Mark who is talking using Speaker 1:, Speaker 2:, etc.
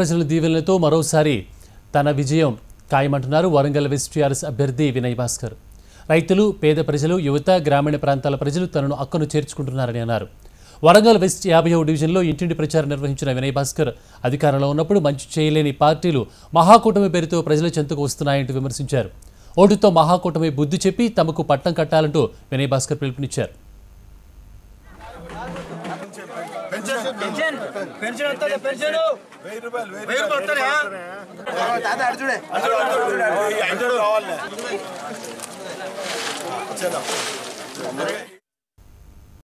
Speaker 1: ప్రజల దీవెనలతో మరోసారి తన విజయం ఖాయమంటున్నారు వరంగల్ వెస్ట్ టీఆర్ఎస్ అభ్యర్థి వినయ్ భాస్కర్. రైతులు, పేద ప్రజలు, యువత, గ్రామీణ ప్రాంతాల ప్రజలు తనను అక్కను చేర్చుకుంటున్నారని అన్నారు. వరంగల్ వెస్ట్ 50వ డివిజన్లో ఇంటింటి ప్రచారం నిర్వహించిన వినయ్ భాస్కర్ అధికారంలో ఉన్నప్పుడు మంచి చేయలేని పార్టీలు మహాకూటమి పేరుతో ప్రజల చెంతకు వస్తున్నాయంటూ విమర్శించారు. ఓటుతో మహాకూటమి బుద్ధి చెప్పి తమకు పట్టం కట్టాలంటూ వినయ్ భాస్కర్ పిలుపునిచ్చారు.
Speaker 2: పెన్షన్